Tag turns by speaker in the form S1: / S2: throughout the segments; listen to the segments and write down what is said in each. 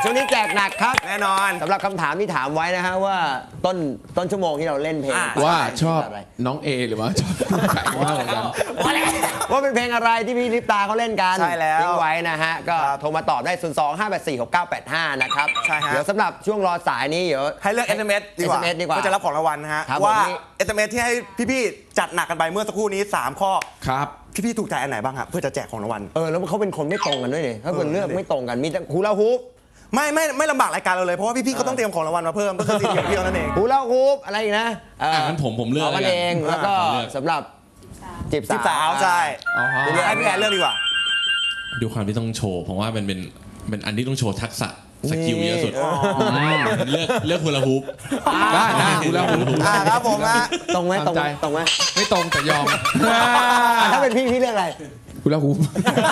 S1: ช่วงนี้แจกหนักครับ
S2: แน่นอน
S1: สำหรับคำถามที่ถามไว้นะฮะว่าต้นชั่วโมงที่เราเล่นเพลง
S3: ว่าชอบน้องเอหรือว่าชอบไก่มากกว่ากัน
S1: ว่าเป็นเพลงอะไรที่พี่ลิปตาเขาเล่นกัน
S2: ใช่แล้ว
S1: ทิ้งไว้นะฮะก็โทรมาตอบได้ 025846985 นะครับ
S2: ใช่ฮะ
S1: เดี๋ยวสำหรับช่วงรอสายนี้เดี๋ยว
S2: ให้เลือก SMS ดีกว่าก็จะรับของรางวัลนะฮะว่า SMS ที่ให้พี่ๆจัดหนักกันไปเมื่อสักครู่นี้3ข้อ
S3: ครับ
S2: พี่ๆถูกใจอันไหนบ้างครับเพื่อจะแจกของรางวัล
S1: แล้วเขาเป็นคนไม่ตรงกันด้วยนี่ถ้าเป็นเลือกไม่ตรงกันมีแต่ฮูลาฮูป
S2: ไม่ลำบากรายการเราเลยเพราะว่าพี่ๆเขาต้องเตรียมของรางวัลมาเพิ่มก็คือซีดีของพี่นั่นเอง
S1: ฮูลาฮูปอะไรอีกนะ
S3: งั้นผมเลือก
S1: กันเองแล้วก็สำหรับจีบสาว
S2: ใช่เดี๋ยวให้พี่แอนเลือกดีกว่า
S3: ดูความที่ต้องโชว์ผมว่ามันเป็นอันที่ต้องโชว์ทักษะสกิลเยอะสุดเลือกฮูลาฮูปได้ฮูลาฮูป
S2: ครับผมนะ
S1: ตรงไหม
S3: ไม่ตรงแต่ยอม
S1: ถ้าเป็นพี่เลือกอะไร
S3: ฮูลาฮูป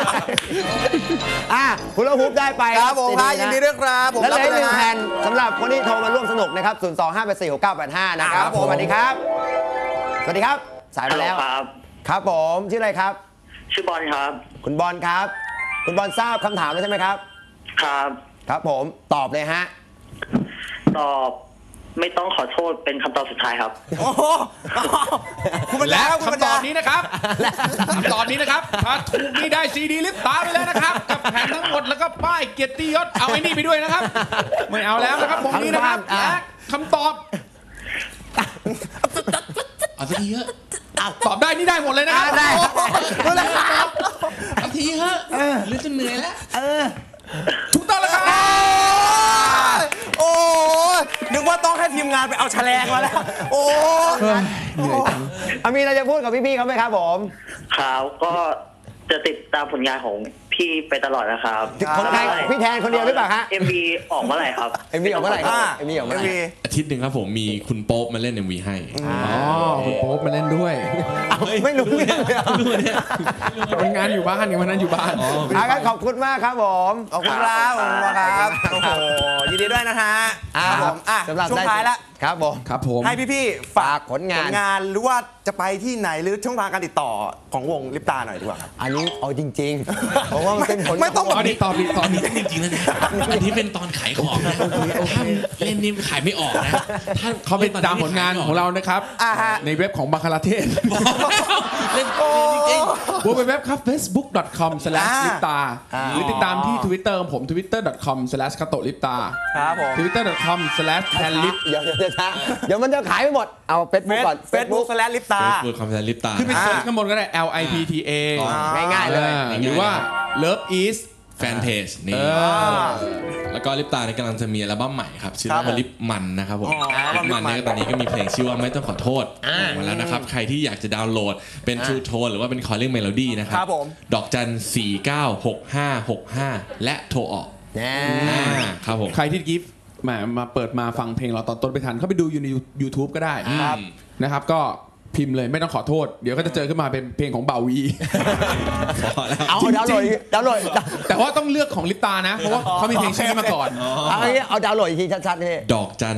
S1: ฮูลาฮูปได้ไป
S2: ครับผมยินดีด้วยครับผม
S1: และเหลือหนึ่งแผ่นสำหรับคนที่โทรมาร่วมสนุกนะครับ 025846985 นะครับสวัสดีครับสวัสดีครับสายมาแล้วครับผมชื่ออะไรครับ
S4: ชื่อบอลครับ
S1: คุณบอลครับคุณบอลทราบคำถามแล้วใช่ไหมครับครับผมตอบเลยฮะ
S4: ตอบไม่ต้องขอโทษเป็นคำตอบสุดท้ายครับ
S2: โอ้โห
S3: และคำตอบนี้นะครับถ้าถูกนี่ได้ซีดีลิปตาไปแล้วนะครับกับแผ่นทั้งหมดแล้วก็ป้ายเกียรติยศเอาไอ้นี่ไปด้วยนะครับไม่เอาแล้วนะครับผมนี้นะครับและคำตอบเอาสักทีเถอะตอบได้นี่ได้หมดเลยนะครับ
S1: ได้
S3: เอาทีเถอะหรือจะเหนื่อยแล้วถูกต้องแล้วครับ
S2: โอ้นึกว่าต้องให้ทีมงานไปเอาแฉลงมาแล้วโอ้
S1: มีอะไรจะพูดกับพี่ๆเขาไหมครับผม
S4: ครับก็จะติดตามผลงานของพี่ไปตลอดนะครับ
S1: คนไทยพี่แทนคนเดียวหรือเปล่าฮะ
S4: MV ออกเมื่อไหร่ครับ
S1: MV ออกเมื่อไหร่ครับ MV ออกเมื่อไหร่
S3: อาทิตย์หนึ่งครับผมมีคุณโป๊ปมาเล่น MV ให้คุณโป๊ปมาเล่นด้วย
S1: ไม่รู้เรื่องเลย
S3: มันงานอยู่บ้านอย่างวันนั้นอยู่บ้าน
S1: ขอบคุณมากครับผม
S2: ขอบคุณครับโอ้โหยินดีด้วยนะฮะผมช่วงท้ายแล้ว
S1: ครับผม
S2: ให้พี่ๆฝาก
S1: ผลงาน
S2: หรือว่าจะไปที่ไหนหรือช่องทางการติดต่อของวงลิปตาหน่อยดีกว่า
S1: อันนี้เอาจริงๆเพราะว่ามันเป็นผล
S2: ไม่ต้อง
S3: ตอนนี้จริงๆนะอันนี้เป็นตอนขายของนะถ้าเล่นนี่ขายไม่ออกนะถ้าเขาไปตามผลงานของเรานะครับในเว็บของบังคลาเทศเล่นจริงๆเว็บครับ facebook.com/lipta หรือติดตามที่ Twitter ผม twitter.com/katoLipta
S2: ครับผม
S3: twitter.com/tanlip
S1: เดี๋ยวมันจะขายไม่หมดเอา Facebook ก่อน
S2: Facebook/lipta
S3: Facebook.com/lipta ขึ้นไปเซิร์ชข้างบนก็ได้ LIPTA
S1: ง่ายๆเลย
S3: หรือว่า Love Is Fan Page นี่แล้วก็ลิปตาเนี่ยกำลังจะมีอัลบั้มใหม่ครับชื่อว่าลิปมันนะครับผมลิปมันเนี่ยตอนนี้ก็มีเพลงชื่อว่าไม่ต้องขอโทษมาแล้วนะครับใครที่อยากจะดาวน์โหลดเป็น True Tone หรือว่าเป็น Calling Melody นะครับดอกจัน496565และโทรออกครับผมใครที่กิฟต์มาเปิดมาฟังเพลงเราตอนต้นไปทันเข้าไปดูอยู่ใน YouTube ก็ได้นะครับก็พิมพ์เลยไม่ต้องขอโทษเดี๋ยวก็จะเจอขึ้นมาเป็นเพลงของเบาวี
S1: เอาดาวน์โหลด
S3: แต่ว่าต้องเลือกของลิปตานะเพราะว่าเขามีเพลงชื่อนี้มาก่อน
S1: เอาดาวน์โหลดอีกทีชัดๆนี่
S3: ดอกจัน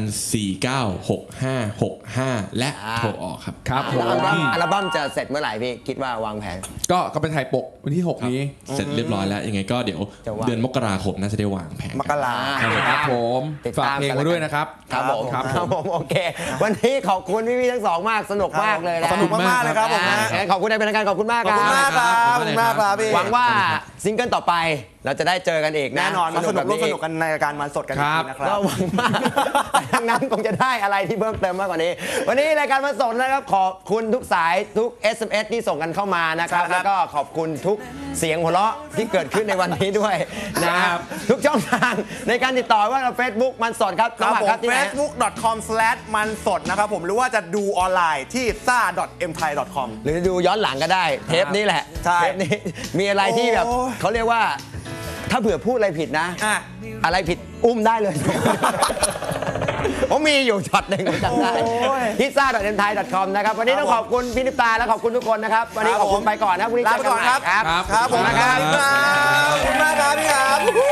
S3: 496565และโทรออกครับ
S1: อัลบั้มจะเสร็จเมื่อไหร่พี่คิดว่าวางแผน
S3: ก็ไปถ่ายปกวันที่6นี้เสร็จเรียบร้อยแล้วยังไงก็เดี๋ยวเดือนมกราคมน่าจะได้วางแผน
S2: มกรา
S3: ครับผมฝากเพลงมาด้วยนะครับ
S1: ครับผมโอเควันนี้ขอบคุณพี่ๆทั้งสองมากสนุกมากเลยนะ
S2: สนุกมากเลยครับผม
S1: ขอบคุณในเป็นการขอบคุณมากครับ
S2: พี่
S1: หวังว่าซิงเกิลต่อไปเราจะได้เจอกันอีก
S2: แน่นอนมาสนุกกันในรายการมันสดกันนะครับ
S1: ก็หวังว่าทางนั้นคงจะได้อะไรที่เพิ่มเติมมากกว่านี้วันนี้รายการมันสดนะครับขอบคุณทุกสายทุก SMS ที่ส่งกันเข้ามานะครับแล้วก็ขอบคุณทุกเสียงหัวเราะที่เกิดขึ้นในวันนี้ด้วยนะครับทุกช่องทางในการติดต่อว่าเรา Facebook มันสดครับ
S2: facebook.com/มันสดนะครับผมหรือว่าจะดูออนไลน์ที่ sa.mthai.com
S1: หรือดูย้อนหลังก็ได้เทปนี้แหละเทปนี้มีอะไรที่แบบเขาเรียกว่าถ้าเผื่อพูดอะไรผิดนะอะไรผิดอุ้มได้เลยผมมีอยู่ช็อตหนึ่งจำได้ที่ซ่า.mthai.com นะครับวันนี้ต้องขอบคุณพี่นิปตาและขอบคุณทุกคนนะครับวันนี้ขอบคุณไปก่อนนะพรุ่งนี้เจอกันใหม่ครับ
S2: ผมนะครับขอบคุณมากครับพี่ครับ